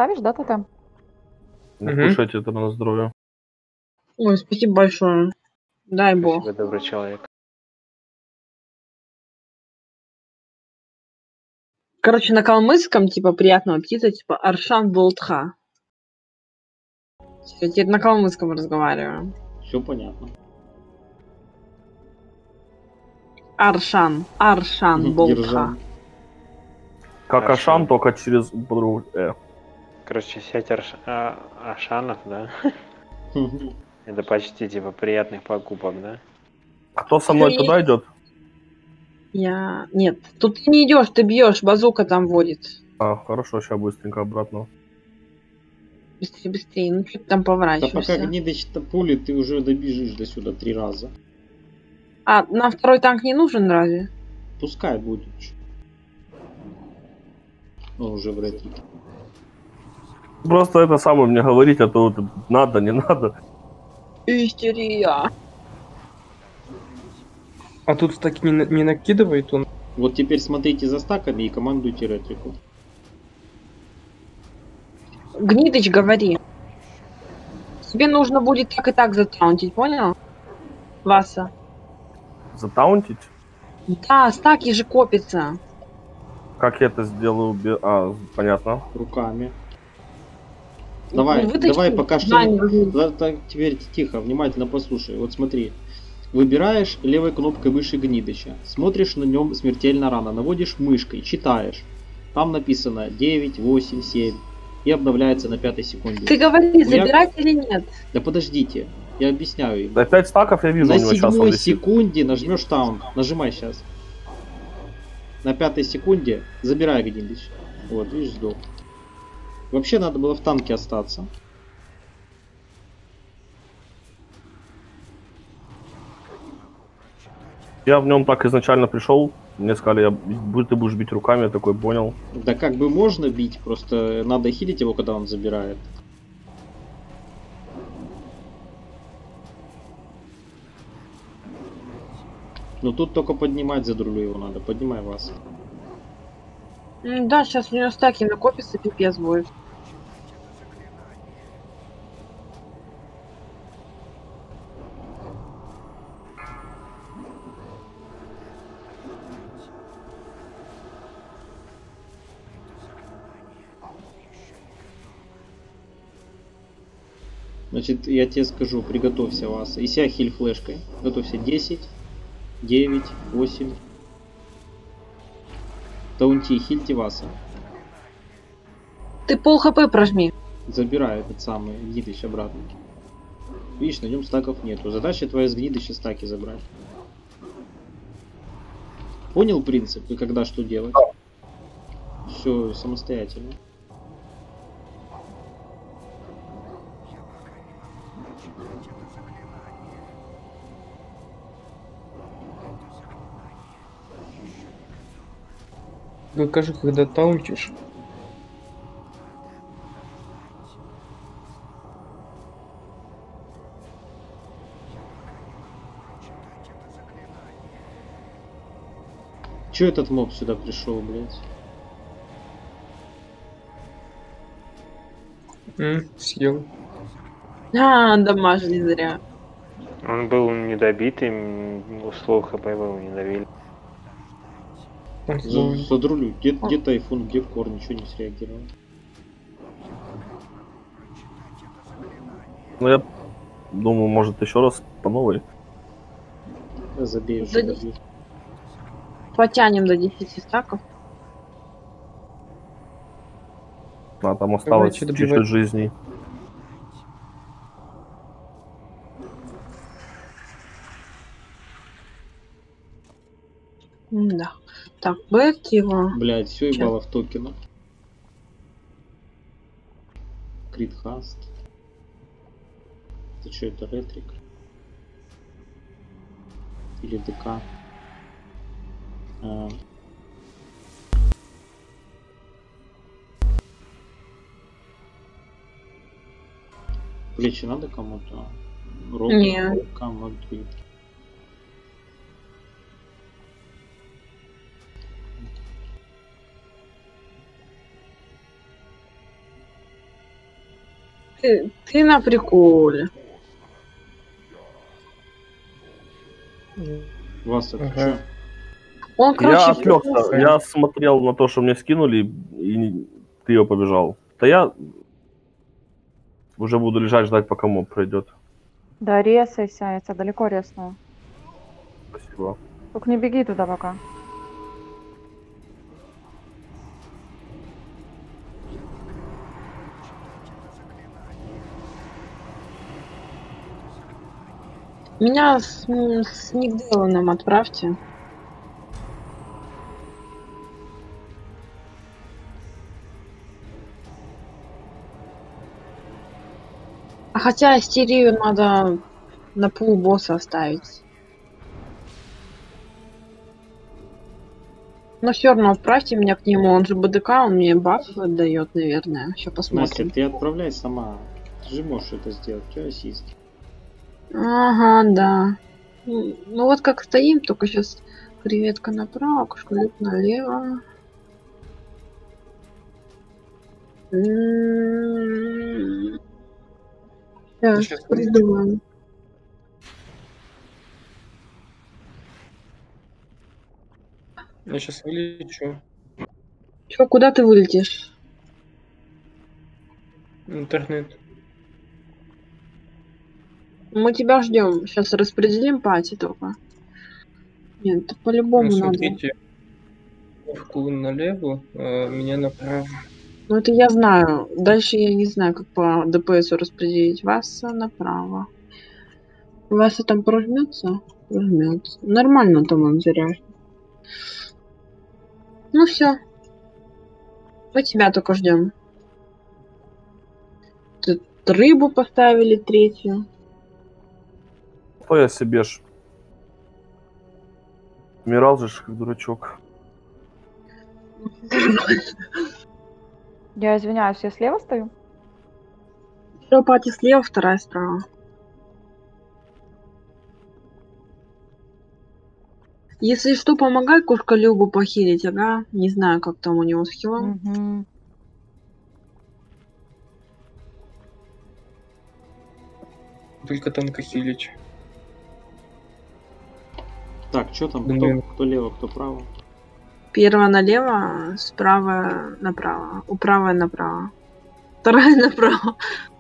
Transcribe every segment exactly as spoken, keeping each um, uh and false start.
ставишь, да, тотем? Не Мгм. кушайте это на здоровье. Ой, спасибо большое. Дай бог. Спасибо, добрый человек. Короче, на калмыцком, типа, приятного аппетита, типа, Аршан Болтха. Я теперь на калмыцком разговариваю. Все понятно. Аршан. Аршан Болтха. Ержан. Как Хорошо. Ашан, только через подругу. Э. Короче, сеть Арш... а- Ашанов, да? Это почти типа приятных покупок, да? Кто со мной Ты- туда идет? Я... Нет, тут ты не идешь, ты бьешь, базука там водит. А, хорошо, сейчас быстренько обратно. Быстрее, быстрее, ну что ты там Да пока поворачиваешься. гнидыч-то пули, ты уже добежишь до сюда три раза. А, нам второй танк не нужен разве? Пускай будет. Он уже в ретрике. Просто это самое мне говорить, а то вот надо, не надо. Истерия. А тут так не, на- не накидывает он. Вот теперь смотрите за стаками и командуйте ретрику. Гнидыч, говори. Тебе нужно будет так и так затаунтить, понял? Васа. Затаунтить? Да, стаки же копятся. Как я это сделаю? бе- А, понятно. Руками. Давай, Вытащи. давай пока что... Да, не возьми. Да, так, теперь тихо, внимательно послушай. Вот смотри. Выбираешь левой кнопкой выше гнидыча. Смотришь на нем смертельно рано. Наводишь мышкой, читаешь. Там написано девять, восемь, семь. И обновляется на пятой секунде. Ты говори, Ну, я- забирать или нет? Да подождите, я объясняю им. Да пять стаков я вижу На у него сейчас. он седьмой висит. секунде нажмешь таун. Нажимай сейчас. На пятой секунде забирай гнидыч. Вот, видишь, сдох. Вообще надо было в танке остаться. Я в нем так изначально пришел. Мне сказали, я, будь- ты будешь бить руками, я такой понял. Да как бы можно бить, просто надо хилить его, когда он забирает. Но тут только поднимать за друлю его надо. Поднимай вас. М, Да, сейчас у него стаки накопятся, пипец будет. Значит, я тебе скажу, приготовься вас. И себя хиль флешкой. Готовься. десять, девять, восемь. Таунти, хильте васа. Ты пол хп прожми. Забирай этот самый гнидыч обратно. Видишь, на нем стаков нету. Задача твоя с гнидыча стаки забрать. Понял принцип и когда что делать? Все самостоятельно. Покажи, когда таунтишь. Че этот моб сюда пришел, блядь? М, съел. А, дамажили зря. Он был недобитый, м, услов хп его не давили. Он За, злой. задрулю. Где, где тайфун, где кор, ничего не среагировал. Ну я думаю, может еще раз по новой. Я забей уже. Да добью. Потянем до десяти стаков. А там осталось Давайте чуть-чуть добивать. жизней. Да. Так, бэт его. Блядь, все Чё? ебало в токена. Крит хаст. Это что, это ретрик? Или ДК? А. Плечи надо кому-то? Робот, Не. Камадрид. Ты, ты на приколе. Вас это Ага. чё? Он, короче, Я отвлекся, просто- я смотрел на то, что мне скинули, и ты ее побежал. Да я уже буду лежать, ждать, пока моб пройдет. Да, резайся, я тебя далеко резну. Спасибо. Только не беги туда пока. Меня с, м, с Ник Диланом отправьте. А хотя Астерию надо на пул босса оставить. Но все равно отправьте меня к нему, он же БДК, он мне баф дает, наверное. Сейчас Настя, посмотрим. ты отправляй сама. Ты же можешь это сделать. Чё ассист? Ага, да. Ну ну вот как стоим, только сейчас креветка направо, кошкалюк налево. Сейчас Сейчас придумаем. Я сейчас вылечу. Чё, куда ты вылетишь? Интернет. Мы тебя ждем. Сейчас распределим пати только. Нет, это по-любому Ну, надо. смотрите. Вку налево, а меня направо. Ну это я знаю. Дальше я не знаю, как по ДПСу распределить. Вас направо. Вас там прожмется? Прожмется. Нормально там он заряжен. Ну все. Мы тебя только ждем. Тут рыбу поставили третью. То я себе ж. Умирал же ж, как дурачок. Я извиняюсь, я слева стою? Все, пати слева, вторая справа. Если что, помогай кошка Любу похилить, ага. Не знаю, как там у него с хилом. Угу. Только танка хилить. Так, что там? Блин. Кто, кто лево, кто право? Первая налево, справа направо. У правой направо. Вторая направо.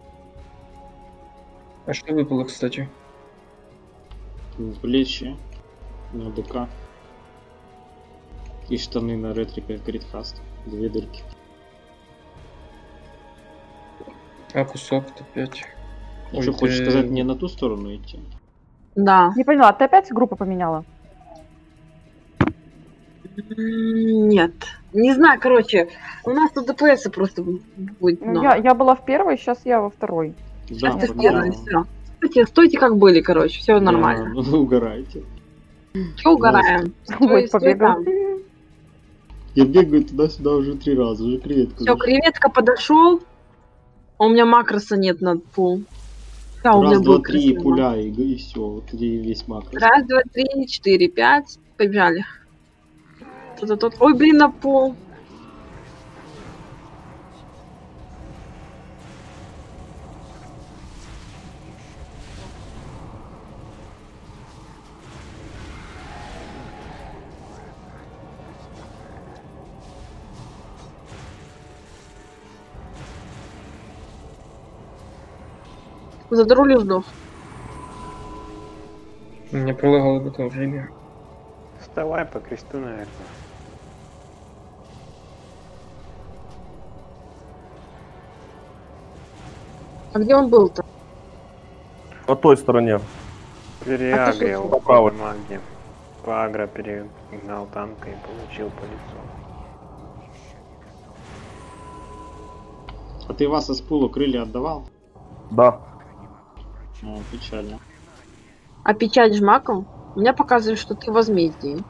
А что выпало, кстати? Плечи на ДК. И штаны на ретрика Гридхаст. Две дырки. А кусок-то опять. Ой, Что, хочешь ты- сказать, мне на ту сторону идти? Да. Не поняла, ты опять группу поменяла? М, Нет. Не знаю, короче, у нас тут ДПС просто будет Ну, много. я, я была в первой, сейчас я во второй. Да, Сейчас ты в поменяла. первой, всё. Стойте, стойте как были, короче, все нормально. Да, ну, угорайте. Че угораем? Ой, Стой, стой побегал. там. Я бегаю туда-сюда уже три раза, уже креветку. Все, креветка подошел. У меня макроса нет над пул. Да, у меня Раз, два, был три, и красивый. пуля, и, и все. Вот где и весь макрос. Раз, два, три, четыре, пять. Побежали. Тут, тут. Ой, блин, на пол. Задрулил сдох. Меня пролагало в это время. Вставай по кресту, наверное. А где он был-то? По той стороне. Переагрил по правой. по магии. По агро перегнал танка и получил по лицу. А ты вас с пула крылья отдавал? Да. О, печально. А печать жмаком? У меня показывает, что ты в возмездии.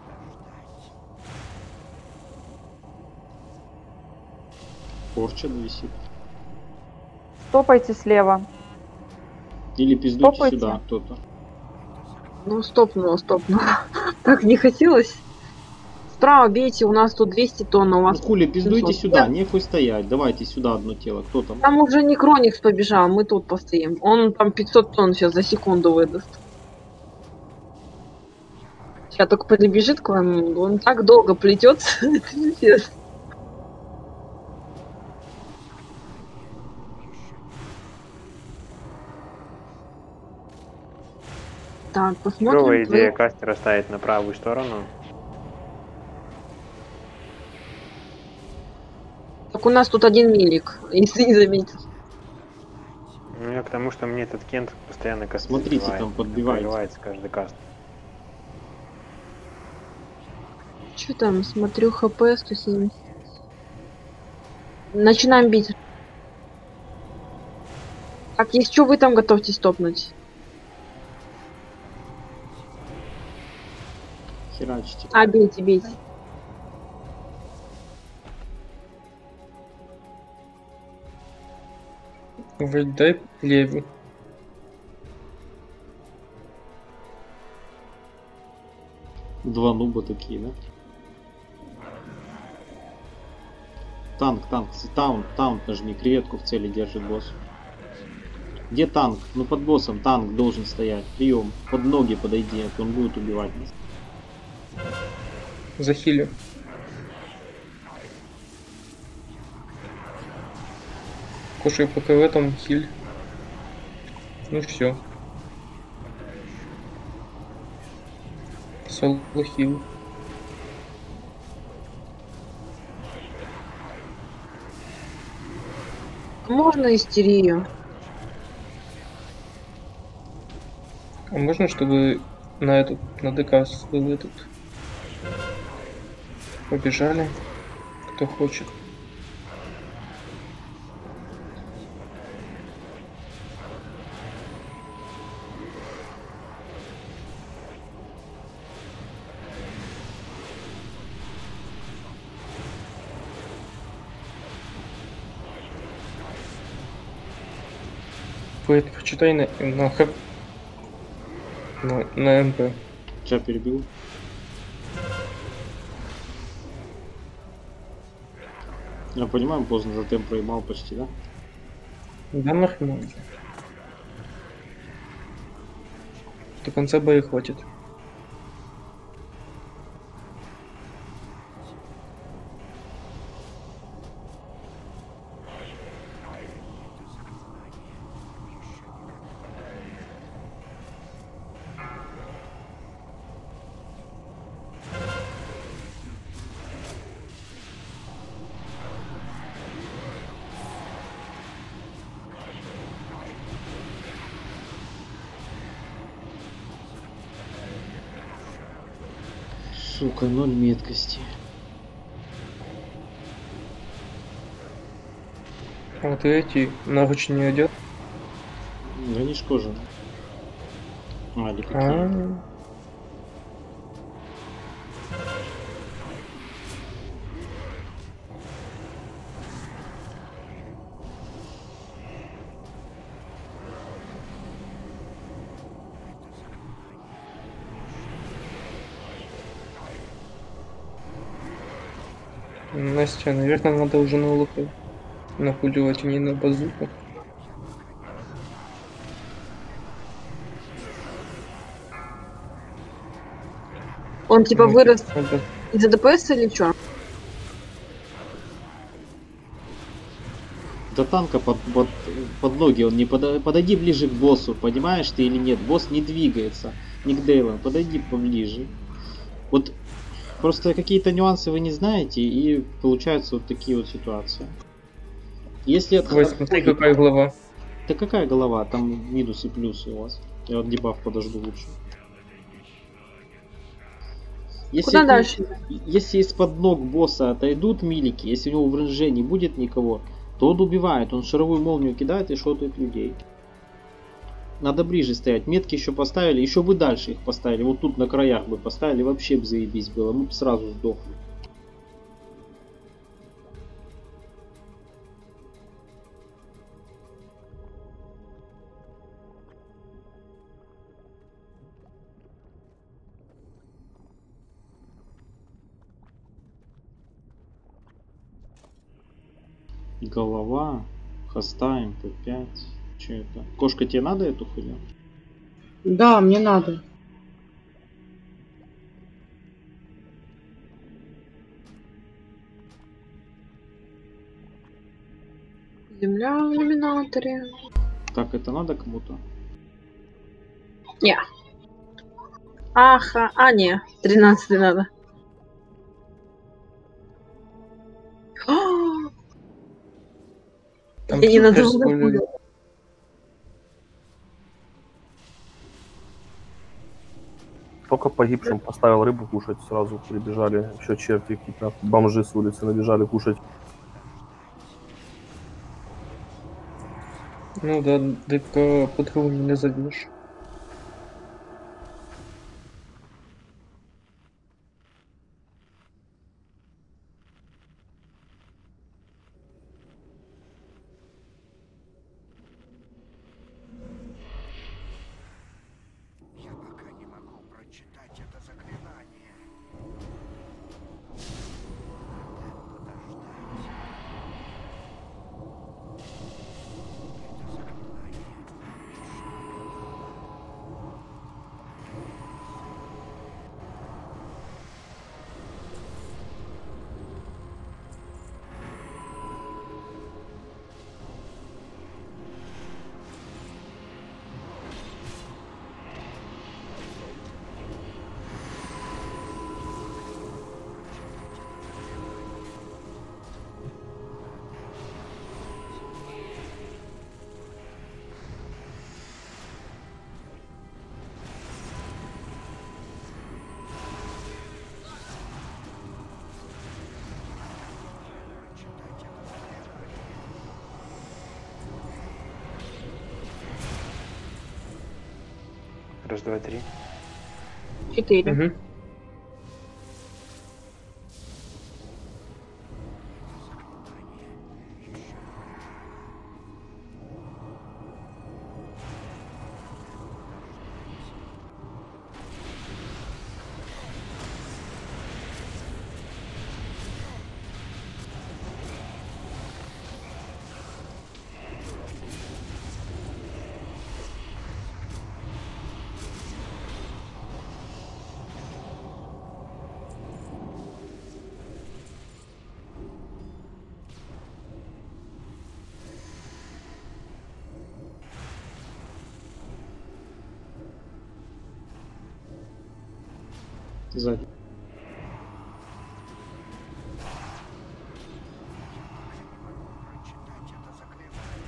Порча висит. Стопайте слева. Или пиздуйте Стопайте. сюда кто-то. Ну, стопнула, стопнула. Так не хотелось. справа бейте, у нас тут двести тонн, а у Ну вас... хули, пиздуйте семьсот. сюда, нехуй стоять. Давайте сюда одно тело. Кто там? Там уже не Кроникс побежал, мы тут постоим. Он там пятьсот тонн сейчас за секунду выдаст. Сейчас только подбежит к вам, он так долго плетется. Это пиздец. Так, посмотрим. Клевая идея твои- кастера ставить на правую сторону. Так у нас тут один милик, если не заметил. Ну, я к тому, что мне этот Кент постоянно каст Смотрите, сбивает. там подбивается. Пробивается каждый каст. Что там, смотрю, хп сто семьдесят. Начинаем бить. Так, если что, вы там готовьтесь топнуть. Херачите. А, бейте, бейте. Вроде дай левый. Два нуба такие, да? Танк, танк, таунт, таунт нажми, креветку в цели держит босс. Где танк? Ну под боссом танк должен стоять. Прием. Под ноги подойди, а то он будет убивать нас. Захилю. Кушай ПКВ, там хиль. Ну все. Соло хил. Можно истерию? А можно, чтобы на этот, на ДК был этот? Побежали. Кто хочет. Поэт, почитай на, на, х- на, на МП. Ча перебил. Я понимаю, поздно за темп проебал почти, да? Да нормально. До конца боя хватит. Сука, ноль меткости. А вот эти наручи не идет. Да не ж кожа. А, или какие? А, Настя, наверное, надо уже на луку напуливать, а не на базуку. Он типа Ну, вырос надо- из-за ДПС или что? До танка под, под, под ноги он не подо- подойди ближе к боссу, понимаешь ты или нет? Босс не двигается. Ник Дейлон, подойди поближе. Вот просто какие-то нюансы вы не знаете, и получаются вот такие вот ситуации. Если от Ой, смотри, какая глава. Да какая голова? Там минусы, плюсы у вас. Я вот дебаф подожду лучше. Если, Куда от- дальше? если из-под ног босса отойдут милики, если у него в ренже не будет никого, то он убивает, он шаровую молнию кидает и шотает людей. Надо ближе стоять. Метки еще поставили, еще бы дальше их поставили. Вот тут на краях бы поставили, вообще бы заебись было. Мы бы сразу сдохли. Голова. Хостаем, П пять. Че это? Кошка, тебе надо эту хуйню? Да, мне надо. Земля в иллюминаторе. Так, это надо кому-то? Не. Аха, а не, тринадцатый надо. Там Я не тут надо тоже спойлеры. было. Только погибшим поставил рыбу кушать, сразу прибежали еще черти какие-то, бомжи с улицы набежали кушать. Ну да, ДК подругу не забьешь. Я пока не могу прочитать это заклинание. Раз, два, три. Четыре. Угу. Сзади. Прочитать это заклинание.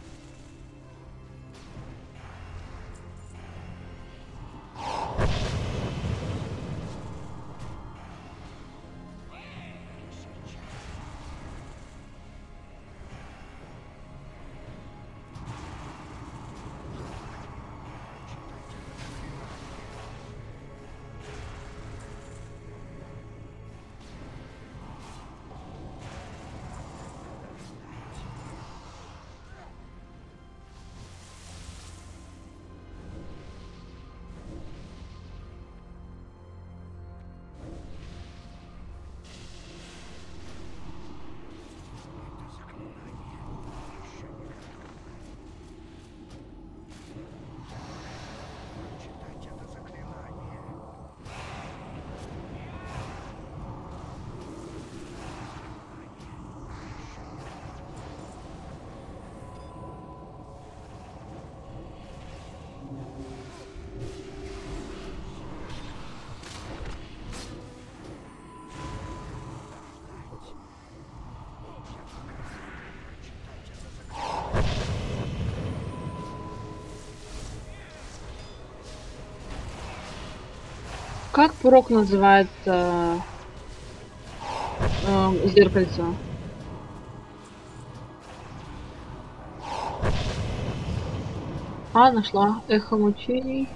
Прочитать это заклинание. Как порог называется? Э, зеркальце. А, нашла. Эхо мучений.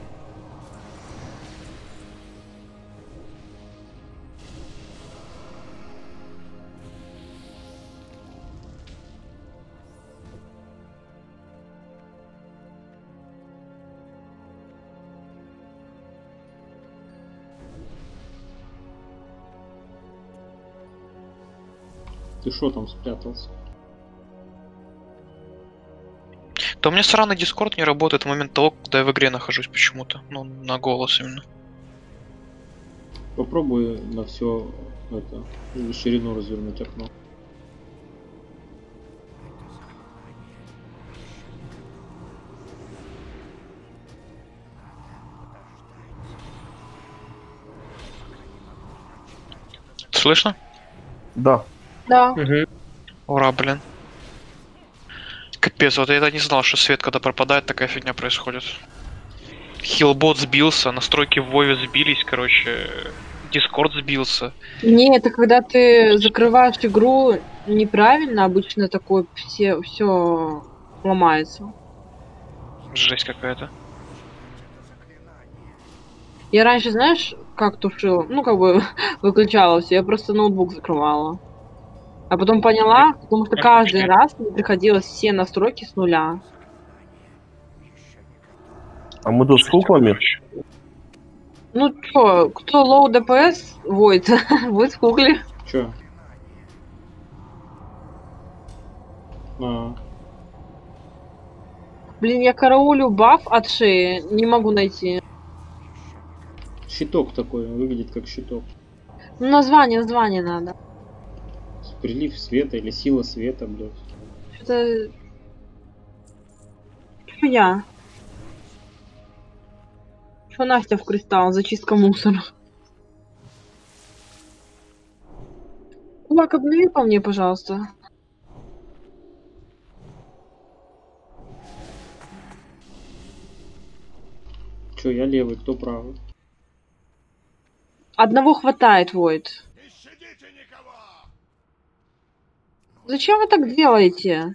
Ты шо там спрятался? Да у меня сраный дискорд не работает в момент того, когда я в игре нахожусь почему-то. Ну, на голос именно. Попробуй на все это ширину развернуть окно. Слышно? Да. Да. Угу. Ура, блин. Капец, вот я не знал, что свет, когда пропадает, такая фигня происходит. Хилбот сбился, настройки в Вове сбились, короче. Дискорд сбился. Не, это когда ты закрываешь игру неправильно, обычно такое все, все ломается. Жесть какая-то. Я раньше, знаешь, как тушила? Ну, как бы выключала все, я просто ноутбук закрывала. А потом поняла, потому что каждый раз мне приходилось все настройки с нуля. А мы тут с куклами? Ну чё, кто лоу ДПС, Войт, вы в кукле. Чё? А, Блин, я караулю баф от шеи, не могу найти. щиток такой, он выглядит как щиток. Ну, название, название надо. Прилив света или сила света, блядь. Это... Чё я? Чё Настя в кристалл? Зачистка мусора. Кулак, обнови по мне, пожалуйста. Чё, я левый, кто правый? Одного хватает, Войт. Зачем вы так делаете?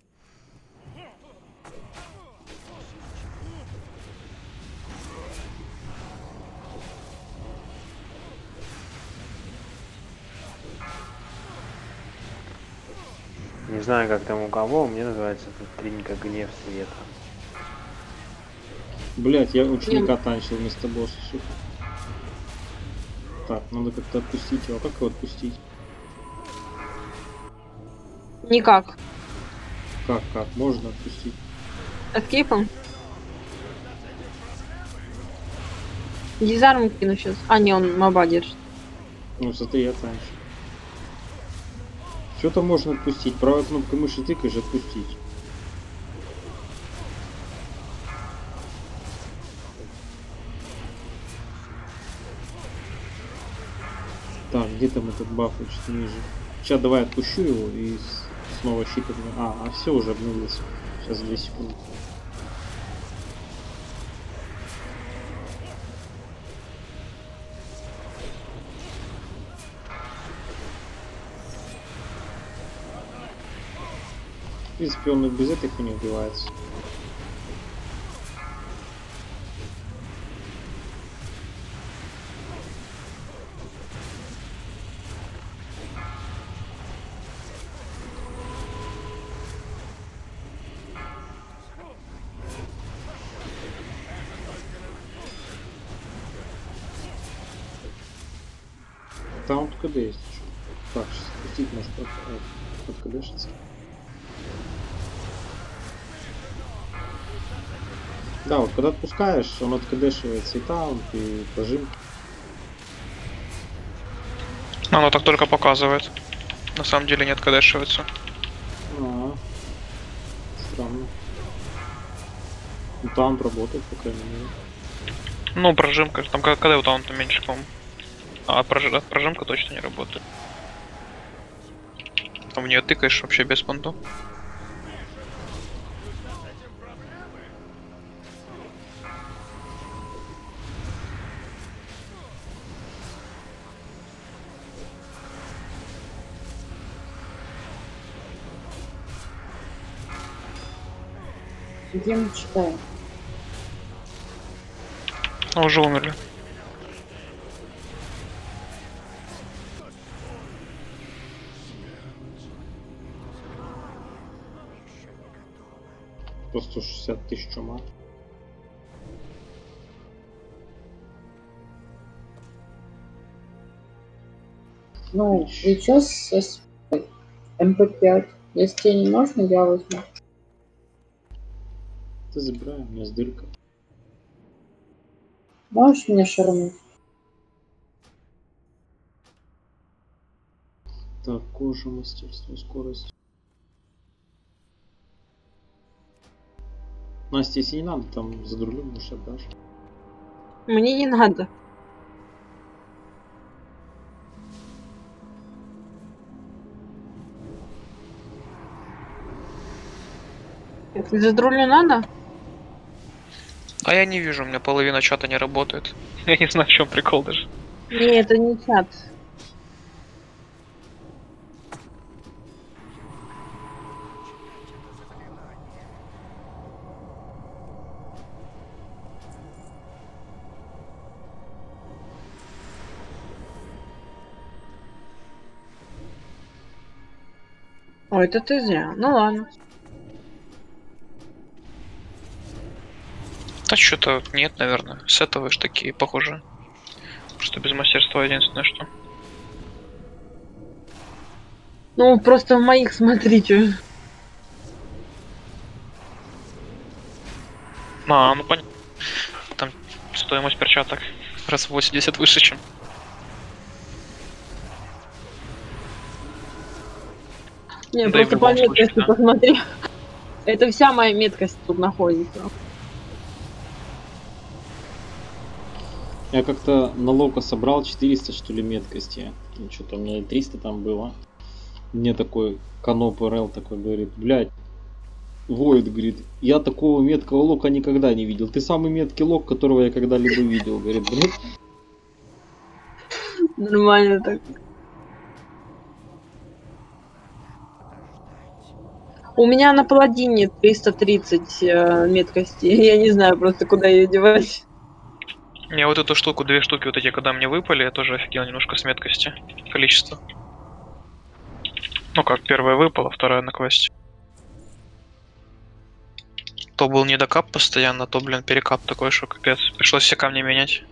Не знаю, как там у кого, мне называется тут тринька гнев света. Блять, я ученика танчил вместо босса, сука. Так, надо как-то отпустить его. Как его отпустить? Никак. Как, как? Можно отпустить? Эскейпом? Дизарм кину сейчас. А, не, он моба держит. Ну, смотри, я танчу. Что-то можно отпустить. Правой кнопкой мыши тыкаешь, отпустить. Так, где там этот баф чуть ниже? Сейчас давай отпущу его и с- снова щит обновлю. А, а все уже обновился. Сейчас две секунды. В принципе, он и без этой хуйни убивается. Там вот КД есть еще. Так, сейчас спустить может под, под КДшиться. Да, вот когда отпускаешь, он откадешивается и таунт, и прожим. Оно так только показывает. На самом деле не откадешивается. А, странно. Ну, таунт работает, по крайней мере. Ну, прожимка, там когда у таунта меньше, по-моему. А прож- прожимка точно не работает. Там в нее тыкаешь вообще без понту. Где мы читаем? А уже умерли. По сто шестьдесят тысяч ума. Ну, сейчас эм пэ пять. Если тебе не можно, я возьму. Ты забирай, у меня с дырка. Можешь меня шарнуть? Так, кожа, мастерство, скорость. Настя, если не надо, там за друлем, может, отдашь. Мне не надо. Если за друлю надо? А я не вижу, у меня половина чата не работает. Я не знаю, в чем прикол даже. Не, это не чат. Ой, это ты зря. Ну ладно. Да что-то нет, наверное. Сетовые ж такие, похоже. Что без мастерства единственное, что. Ну, просто в моих смотрите. А, ну понятно. Там стоимость перчаток раз в восемьдесят выше, чем. Не, Да и в просто по любом случае, меткости да. посмотри. Это вся моя меткость тут находится. Я как-то на лока собрал четыреста, что ли, меткости. Ну, что-то у меня и триста там было. Мне такой Каноп РЛ такой говорит, блядь, Void, говорит, я такого меткого лока никогда не видел. Ты самый меткий лок, которого я когда-либо видел. Говорит, блядь. Нормально так. У меня на паладине триста тридцать э, меткости. Я не знаю просто, куда ее девать. Я вот эту штуку, две штуки вот эти, когда мне выпали, я тоже офигел немножко с меткости. Количество. Ну как, первая выпала, вторая на квесте. То был недокап постоянно, то, блин, перекап такой, что капец. Пришлось все камни менять.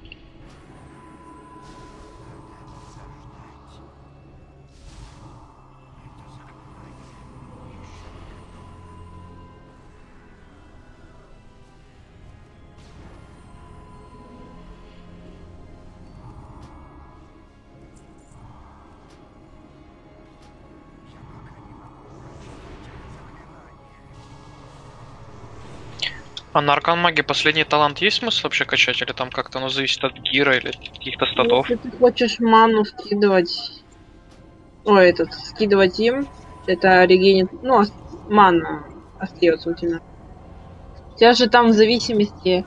А на Аркан Маге последний талант есть смысл вообще качать? Или там как-то оно зависит от гира или каких-то статов? Если ты хочешь ману скидывать... Ой, этот, скидывать им, это регенит... Ну, ос- мана остается у тебя. У тебя же там в зависимости...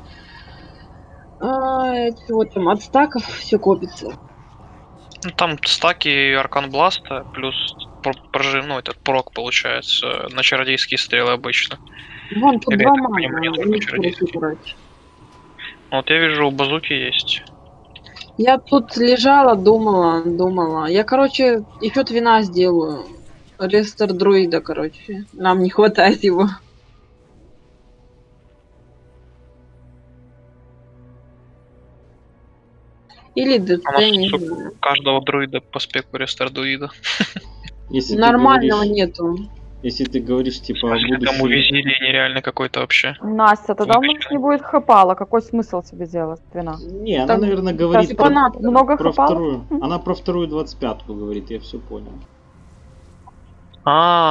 А, чего там, от стаков все копится. Ну, там стаки Аркан Бласта, плюс про- прожим, ну, этот прок получается на чародейские стрелы обычно. Вон, тут Или два я так понимаю, не мана. только у них чародейские. руки, короче. Вот я вижу, у базуки есть. Я тут лежала, думала, думала. Я, короче, еще вина сделаю. Рестор друида, короче. Нам не хватает его. Или ДЦ, А у нас не сука, знаю. каждого друида по спеку рестардуида. Если ты Нормального говоришь- нету. Если ты говоришь, типа, о Если там будущем... увезили нереально какой-то вообще. Настя, тогда у нас Вытащили. не будет хэпала. Какой смысл себе делать вина? Не, она, Там наверное, говорит типа про, надо. Много про хэпала? вторую. Она про вторую двадцать пятку говорит, я все понял. А,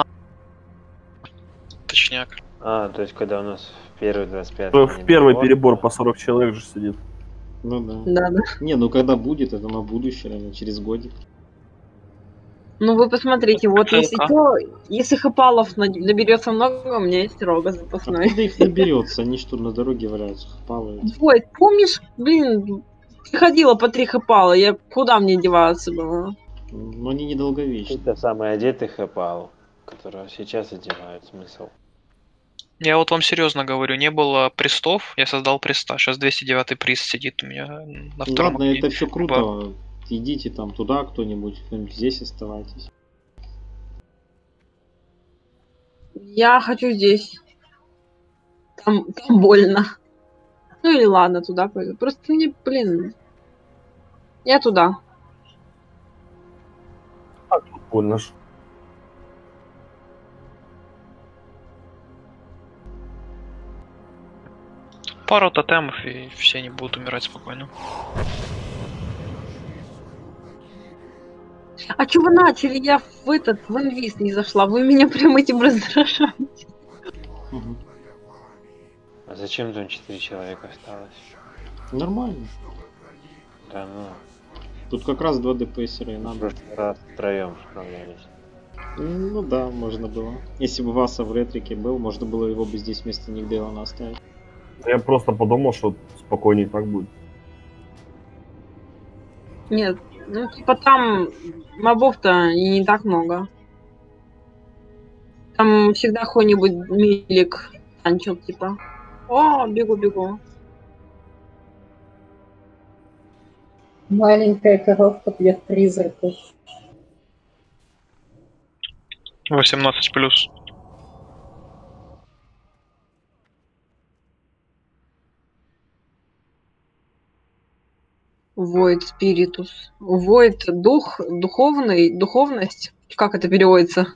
точняк. А, то есть когда у нас в первый двадцать пять. В первый перебор по сорок человек же сидит. Ну да. Да, да. Не, ну когда будет, это на будущее, наверное, через годик. Ну вы посмотрите, вот если Ссылка. что, если хэпалов на- наберется много, у меня есть рога запасной. Откуда их наберется? Они что, на дороге валяются, хапалы? Ой, помнишь, блин, приходила по три хэпала, я куда мне деваться было? Но они недолговечны. Это самый одетый хэпал, который сейчас одевают, смысл. Я вот вам серьезно говорю, не было престов, я создал преста. Сейчас двести девятый приз сидит у меня на втором. Ладно, окне. это все круто. Идите там туда кто-нибудь, кто-нибудь здесь оставайтесь. Я хочу здесь. Там, там больно. Ну или ладно, туда пойду. Просто мне, блин. Я туда. Больно ж. пару тотемов, и все они будут умирать спокойно. А чё вы начали? Я в этот, в инвиз не зашла. Вы меня прям этим раздражаете. Мгм. А зачем там четыре человека осталось? Нормально. Да ну, Тут как раз два ДПСера и в надо. прошлый раз втроем справлялись. Ну да, можно было. Если бы Васа в ретрике был, можно было его бы здесь вместо Нигделана оставить. Я просто подумал, что спокойнее так будет. Нет, ну типа там мобов-то и не так много. Там всегда какой-нибудь милик танчил, типа. О, бегу-бегу. Маленькая коровка бьет призраков. восемнадцать плюс. Void Spiritus. Void дух, духовный, духовность. Как это переводится?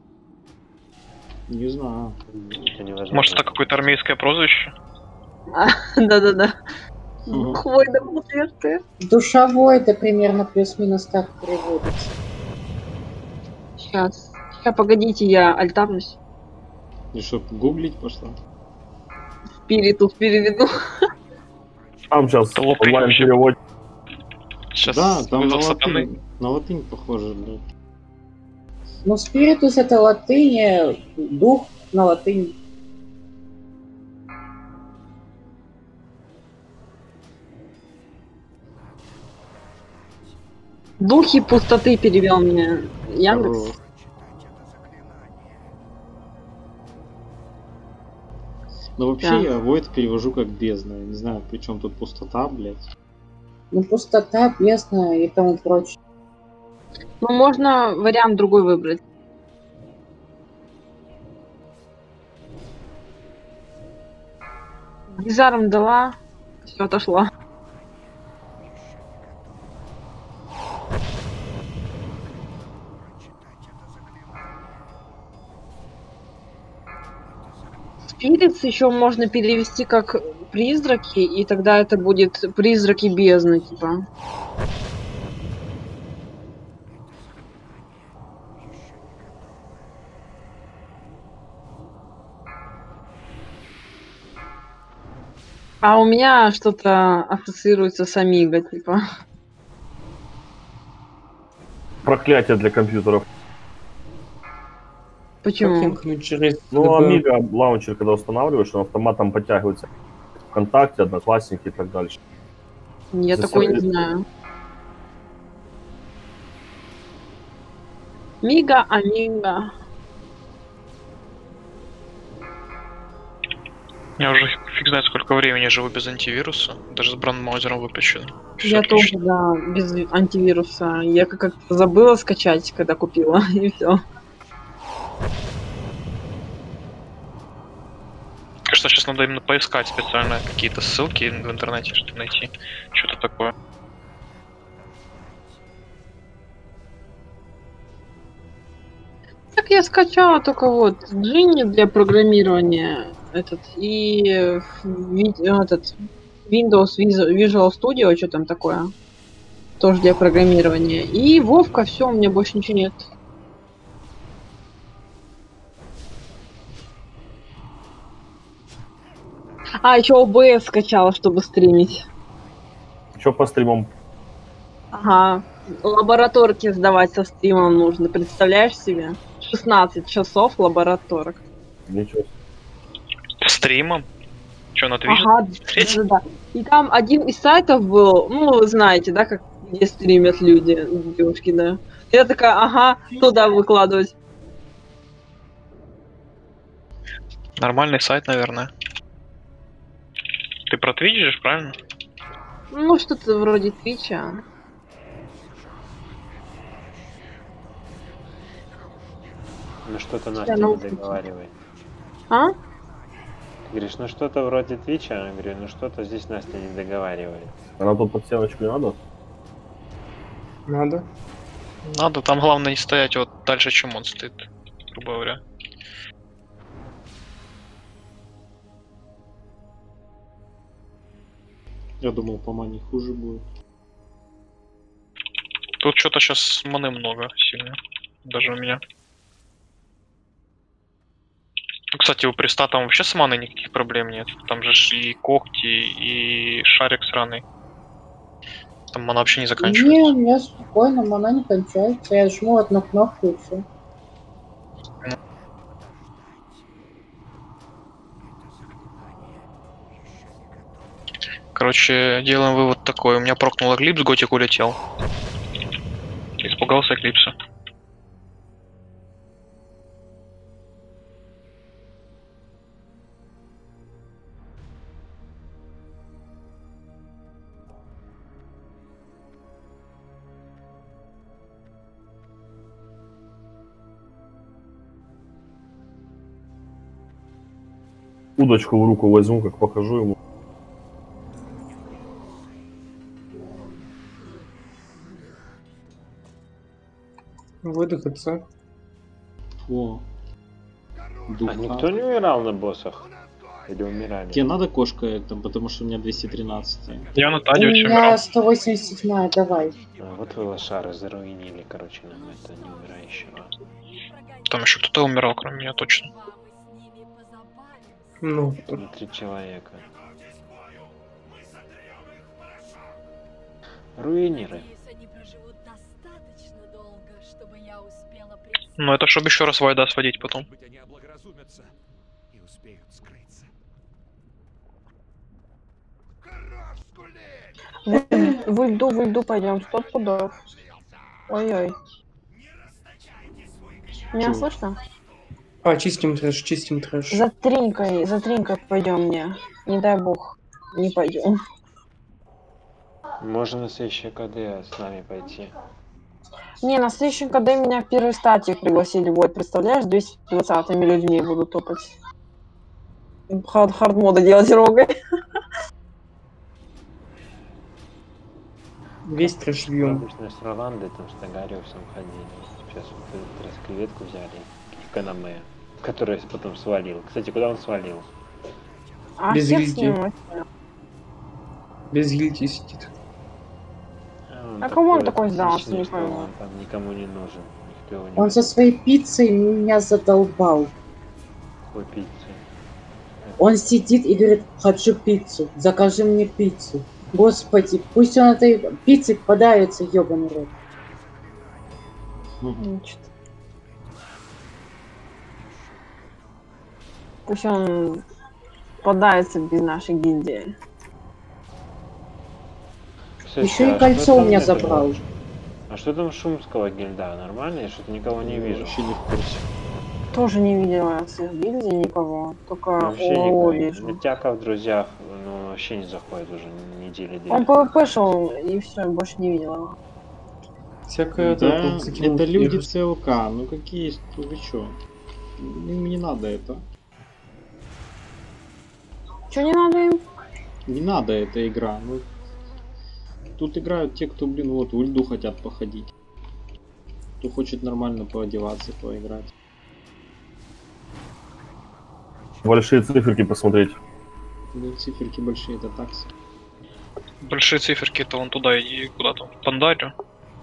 Не знаю. Это невозможно. Может, это какое-то армейское прозвище? А, Да-да-да. Мгм. Дух Void отверты. Душевой это примерно плюс-минус так переводится. Сейчас. Сейчас, погодите, я альтарнусь. И что, гуглить пошла? Спиритус переведу. Там сейчас Это лопать онлайн вообще. перевод. Сейчас Да, там на вызов сатаны. латынь, на латынь похоже, блядь. Ну, спиритус это латынь, дух на латынь. Духи пустоты перевел мне Яндекс. Хорош. Ну вообще Да. я Void перевожу как бездна. Я не знаю, при чем тут пустота, блядь. Ну, пустота, бездна и тому прочее. Ну, можно вариант другой выбрать. Дизарм дала, все отошла. Спиритс еще можно перевести как призраки, и тогда это будет призраки бездны, типа. А у меня что-то ассоциируется с Амиго, типа. Проклятие для компьютеров. Почему? Хакинг через Ну, ДБ. Amiga лаунчер, когда устанавливаешь, он автоматом подтягивается ВКонтакте, Одноклассники и так дальше. Я За такой не сервис. знаю. Мига, Амига. Я уже фиг знает сколько времени живу без антивируса. Даже с брандмаузером выключен. Всё Я отлично. тоже, да, без антивируса. Я как- как-то забыла скачать, когда купила, и все. Кажется, сейчас надо именно поискать специально какие-то ссылки в интернете, чтобы найти что-то такое. Так я скачала только вот Джинни для программирования этот и э, ви- этот Windows Visu- Visual Studio, что там такое, тоже для программирования. И Вовка, все, у меня больше ничего нет. А, еще о бэ эс скачала, чтобы стримить. Че по стримам? Ага. Лабораторки сдавать со стримом нужно, представляешь себе? шестнадцать часов лабораторок. Ничего. Стримом? Че, на Twitch? Ага, смотреть? да, да. И там один из сайтов был, ну, вы знаете, да, как где стримят люди, девушки, да. Я такая, ага, туда выкладывать. Нормальный сайт, наверное. Ты про Twitch же, правильно? Ну, что-то вроде Твича. Ну что-то Я Настя на не улице. договаривает. А? Ты говоришь, ну что-то вроде Твича, я говорю, ну что-то здесь Настя не договаривает. А нам тут под стеночку не надо? Надо. Надо, там главное не стоять вот дальше, чем он стоит, грубо говоря. Я думал, по мане хуже будет. Тут что-то сейчас маны много сильно. Даже у меня. Ну, кстати, у Приста там вообще с маной никаких проблем нет. Там же ж и когти, и шарик сраный. Там мана вообще не заканчивается. Не, у меня спокойно, мана не кончается. Я жму одну кнопку и все. Короче, делаем вывод такой. У меня прокнул Эклипс, Готик улетел. Испугался Эклипса. Удочку в руку возьму, как покажу ему. Выдохаться. О. А никто не умирал на боссах? Или умирали? Тебе надо кошка там, потому что у меня двести тринадцать. Я на У Таде очень меня умирал. сто восемьдесят седьмая, давай. А, вот вы лошары заруинили, короче, нам это неумирающего. Там еще кто-то умирал, кроме меня точно. Ну, тут Внутри человека. Руинеры. Ну это чтобы еще раз Вайда сводить потом. Быть, они облагоразумятся и успеют скрыться. Хорош скулить! В льду, в льду пойдем, сто пудов. Ой-ой. Меня слышно? А, чистим трэш, чистим трэш. За тринкой, за тринкой пойдем мне. Не дай бог, не пойдем. Можно на следующее КД с нами пойти. Не, на следующем КД меня в первый статик пригласили. Вот, представляешь, двести двадцатыми людьми буду топать. Хард, хард мода делать рогой. Весь трэш бьем. Обычно с Роландой, там с Тагариусом ходили. Сейчас вот этот раз креветку взяли. И Канаме, который потом свалил. Кстати, куда он свалил? А Без хер с гильдии. ним вообще. Без гильдии сидит. Он А кому он такой такой сдался, отличный, не что пойму. Он там никому не нужен. Никто его не Он со своей пиццей меня задолбал. Какой пиццы. Он сидит и говорит, хочу пиццу, закажи мне пиццу. Господи, пусть он этой пиццей подавится, ёбаный рот. Значит. Пусть он подается без нашей гильдии. Кстати, Еще а и кольцо что у там меня этого? забрал. А что там шумского гильда? Нормально? Я что-то никого не вижу. Вообще не в курсе. Тоже не видела с их гильдии никого. Только Вообще ООО никого. вижу. Митяка в друзьях, ну, вообще не заходит уже недели две. Он пвп шел и все, больше не видела его. Всякое Да, это, закинул это люди вирус. ЦЛК. Ну какие, ну вы чё? Им не надо это. Че не надо им? Не надо эта игра. Ну, тут играют те, кто, блин, вот в льду хотят походить. Кто хочет нормально поодеваться, поиграть. Большие циферки посмотреть. Ну, циферки большие, это таксы. Большие циферки-то вон туда иди, куда там, в Пандарю.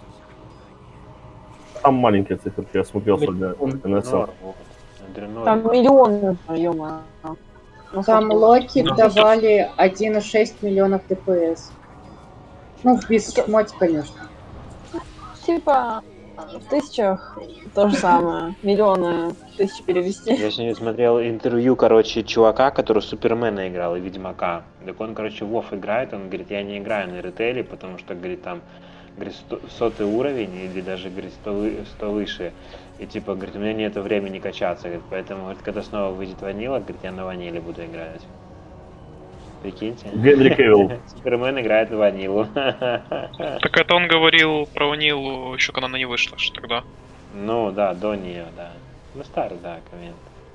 Там маленькие циферки, я смотрел сегодня эн эс эл. Нор, вот. Адреналин. Там миллион, ё-моё. Ну, Там сколько? локи Ну, давали один и шесть миллионов ДПС. Ну, без шмоти, конечно. Типа в тысячах то же самое. Миллионы тысячи перевести. Я сегодня смотрел интервью, короче, чувака, который Супермена играл и Ведьмака. Так он, короче, в Вов играет, он говорит, я не играю на ритейле, потому что, говорит, там, говорит, сто- сотый уровень или даже, говорит, сто, вы- сто выше. И типа, говорит, у меня нет времени качаться, говорит, поэтому, говорит, когда снова выйдет ванила, говорит, я на ваниле буду играть. Прикиньте. Генри Кевилл. Супермен играет на ванилу. Так это он говорил про ванилу еще когда она не вышла, что тогда. Ну да, до нее, да. Ну старый, да, коммент.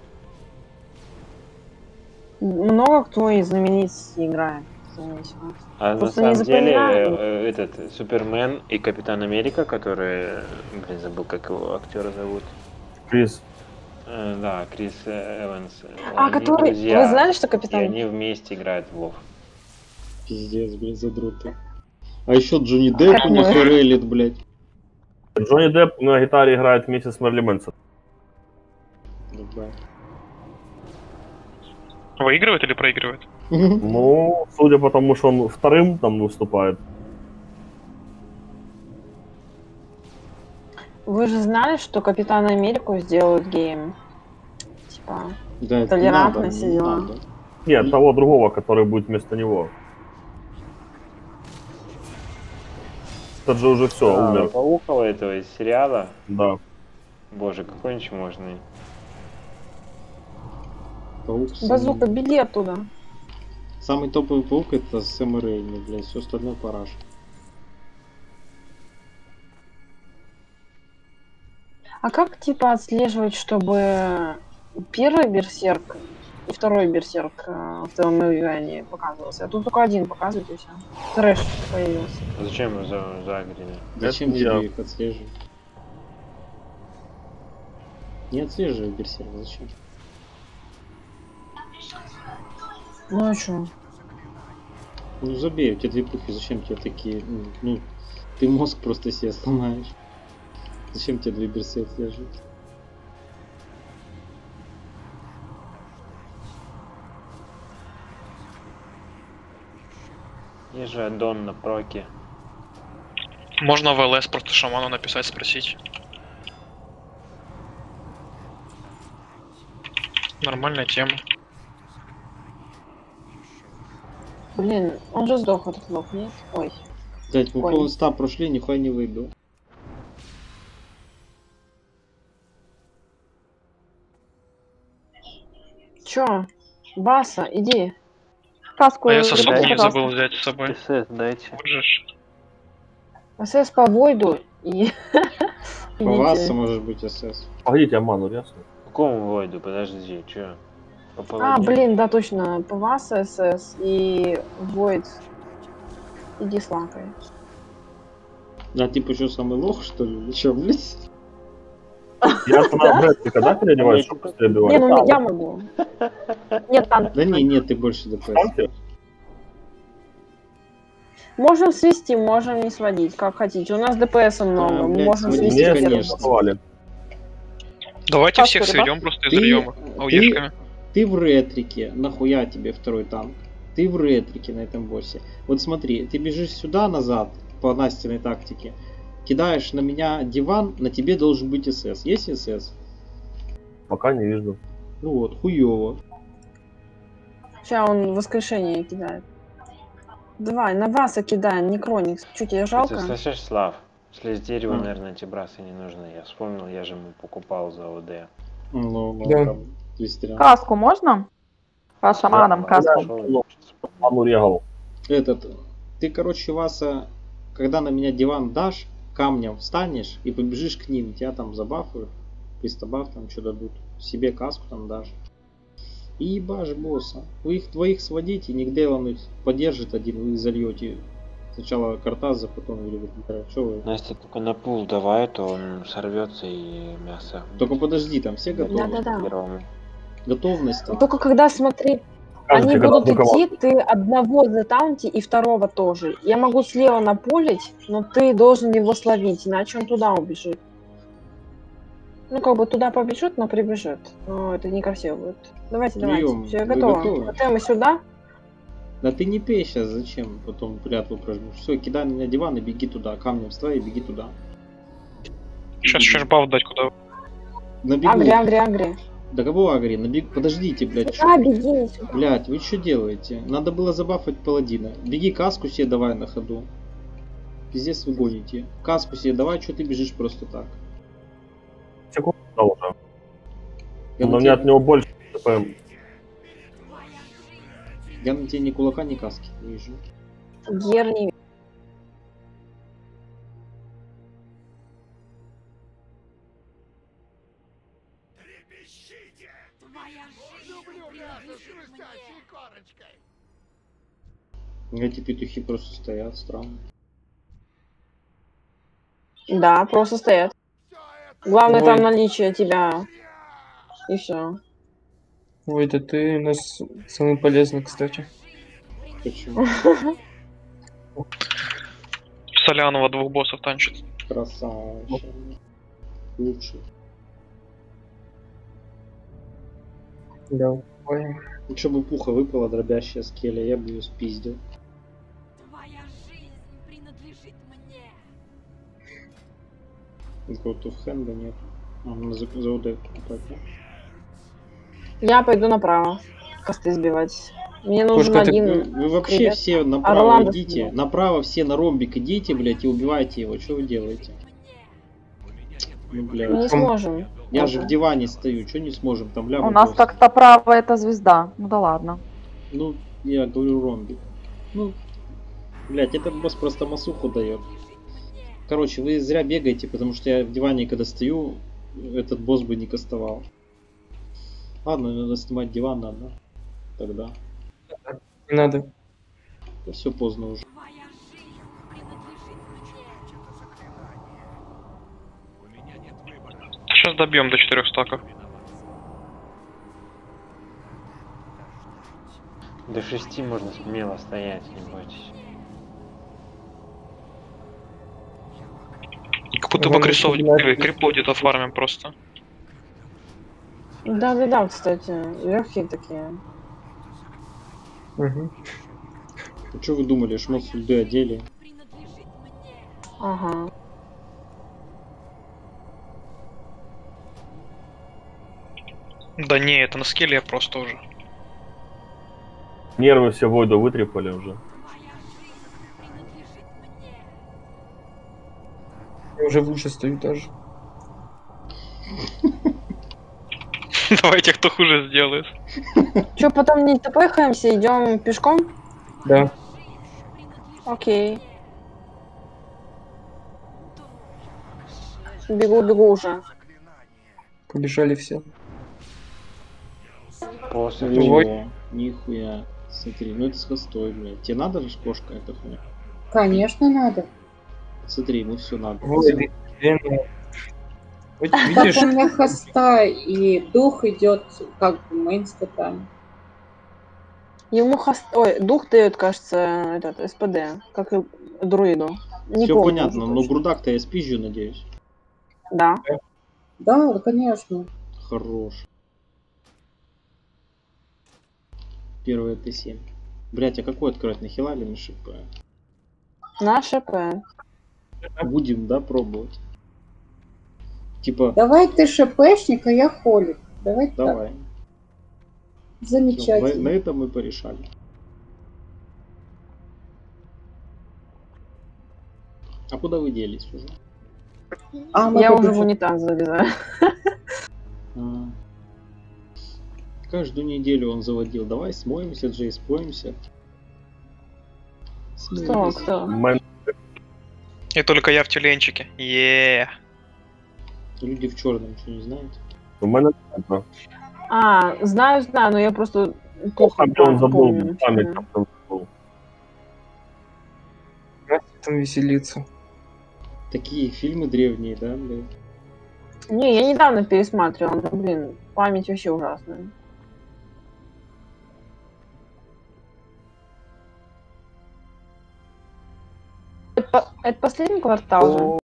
Много кто из знаменитостей играет. Независимо. А на Просто не самом деле запоминаю. э, этот Супермен и Капитан Америка, который, блин, забыл, как его актера зовут. Крис. Э, да, Крис э, Эванс. А, Они который... друзья, Вы знали, что и капитан? они вместе играют в Вов. Пиздец, блядь, задруты. А еще Джонни Депп у них релит, блядь. Джонни Депп на гитаре играет вместе с Мерли Мэнсон. Выигрывает или проигрывает? Ну, судя по тому, что он вторым там выступает. Вы же знали, что Капитана Америку сделают геем? Типа, Да, это толерантность надо, и не дела. надо. Нет, того другого, который будет вместо него. Тот же уже все, А, умер. Паукова этого из сериала. Да. Боже, какой ничможный. Паук самый- Базука, беги оттуда. Самый топовый паук это Сэм Рэйми, блядь, все остальное параш. А как, типа, отслеживать, чтобы первый берсерк и второй берсерк э, в твоем миллионе показывался? А тут только один показывает и все. Трэш появился. Зачем его за загрели? Зачем Это тебе я. их отслеживать? Не отслеживай берсерк, зачем? Ну и чё? Ну забей, у тебя две пухи, зачем тебе такие, ну, ну, ты мозг просто себе сломаешь. Зачем тебе две берсы отслеживать? Есть же аддон на проке. Можно в ЛС просто шаману написать, спросить. Нормальная тема. Блин, он же сдох, этот лох, нет? Ой. Блять, мы Понял. пол ста прошли, нихуя не выбил. Чё? Баса, иди. Каску А я заберите, сосуд не пожалуйста. забыл взять с собой. ТС дайте. Можешь? СС по Войду и... По вас идите. может быть СС. Погодите, обману, ясно? Какому войду? Подожди, чё? По А, паладину? блин, да, точно. По вас СС и Войд. Иди с лакой. А типа что, самый лох, что ли? Или чё, блядь? Я на Брэдли когда переодеваюсь, чтобы быстрее Не, убивать? ну я могу. Нет, там. Да не, нет, ты больше ДПС. Ставьте. Можем свести, можем не сводить, как хотите. У нас ДПС много, Да, мы блядь, можем сводите, свести. Мне первым. конечно. сказали. Давайте Каску, всех ребят. сведем просто из Ты- райома. ты- Ауешками. Ты в ретрике, нахуя тебе второй танк? Ты в ретрике на этом боссе. Вот смотри, ты бежишь сюда назад по Настиной тактике, кидаешь на меня диван, на тебе должен быть СС. Есть СС? Пока не вижу. Ну вот, хуёво. Сейчас он воскрешение кидает. Давай, на вас кидаем, Некроникс. Чё, тебе Ты жалко? слышишь, Слав? Если из дерева, А. наверное, эти брасы не нужны. Я вспомнил, я же ему покупал за ОД. Ну, ну, Да. там, двести ряд. Каску можно? По шаманам Да, каску. пошёл. Обману регал. Этот, ты, короче, Васа, когда на меня диван дашь, камнем встанешь и побежишь к ним, тебя там забафают, пристабаф там что дадут, себе каску там дашь. И ебашь босса. Вы их двоих сводите, нигде он их поддержит один, вы их зальете. Сначала Картаза, потом или что вы? Настя, только на пул давай, то он сорвется и мясо. Только подожди, там все готовы. Да-да-да. Первому. Готовность там. Только когда, смотри, Скажите, они когда будут одну команду. идти, ты одного затаунти и второго тоже. Я могу слева напулить, но ты должен его словить, иначе он туда убежит. Ну, как бы туда побежит, но прибежит. Но это некрасиво будет. Давайте, давайте. Прием. Все, я Вы готова. готовы? Готовим сюда. Да ты не пей сейчас, зачем? Потом клятву прожмешь. Все, кидай на меня диван и беги туда. Камнем вставай и беги туда. Сейчас еще баф дать куда. Набегу. Агри, агри, агри. Да кого агри? Набег... Подождите, блядь. Сюда беги, сюда. Блять, вы что делаете? Надо было забафать паладина. Беги каску себе давай на ходу. Пиздец вы гоните. Каску себе давай, что ты бежишь просто так? Секунду да, уже. Я Но на, мне тебе... от него больше ТПМ. Я на тебе ни кулака, ни каски не вижу. Герни. Эти петухи просто стоят, странно. Да, просто стоят. Главное Ой. там наличие тебя. И все. Ой, да ты у нас самый полезный, кстати. Почему? Солянова двух боссов танчит. Красавчик. Лучше. Да. Ой. Лучше бы пуха выпала дробящая скеля, я бы ее спиздил. Твоя жизнь принадлежит мне. Go to hand нет. А, ну, за, за УД. Так, да? Я пойду направо. Косты сбивать. Мне нужен Пушка, ты- Вы, один. вы вообще привет. все направо Орландо идите. сбивал. Направо все на ромбик идите, блядь, и убивайте его. Что вы делаете? Ну, Мы блядь. не сможем. Я же в диване стою, что не сможем? Там ляма У нас босс. так-то право это звезда. Ну да ладно. Ну, я говорю ромбик. Ну, блядь, этот босс просто масуху дает. Короче, вы зря бегаете, потому что я в диване, когда стою, этот босс бы не кастовал. Ладно, надо снимать диван, надо. Тогда. Не надо. Да все поздно уже. Твоя жизнь принадлежит мне. Сейчас добьем до четырех стаков. До шести можно смело стоять, не бойтесь. Как будто бы Вам крисов еще надо- крипов где-то фармим просто. Да-да-да, кстати. Легкие такие. Угу. Ну, что вы думали, шмот с льды одели? Принадлежит мне. Ага. Да не, это на скеле я просто уже. Нервы все Войду вытрепали уже. Твоя жизнь принадлежит мне. Я уже выше стою даже. Давайте, кто хуже сделает. Че, потом не тпхаемся, идем пешком? Да. Окей. Бегу, бегу уже. Побежали все. После О, чего? нихуя. Смотри, ну это с хостой, блядь. Тебе надо же кошка эта хуйня? Конечно, надо. Смотри, ну все надо. Вот, и- и- Вот Так видишь, у меня хоста и дух идет как бы мейн статами. Ему хост... Ой, дух дает, кажется, этот СПД, как и друиду. Не Все помню понятно, уже но точно. грудак-то я спизжу, надеюсь. Да. Да, конечно. Хорош. Первое Т семь. Блять, а какой открывать? На хила или на ШП? На ШП. Будем, да, пробовать? Типа, Давай ты ШПшник, а я холик. Давай так. давай. Всё, на, Замечательно. на этом мы порешали. А куда вы делись уже? А, мы Я уже в побежим. унитаз залезаю. А. Каждую неделю он заводил. Давай смоемся, Джей, споемся. Кто, Смоемся. кто? Мен- И только я в тюленчике. Еее. Люди в черном, что не знаете? У мене это. А, знаю, знаю, но я просто плохо Там он забыл, помню. память там забыл. там веселиться. Такие фильмы древние, да, блядь? Не, я недавно пересматривала, но, блин, память вообще ужасная. Это, по- это последний квартал же?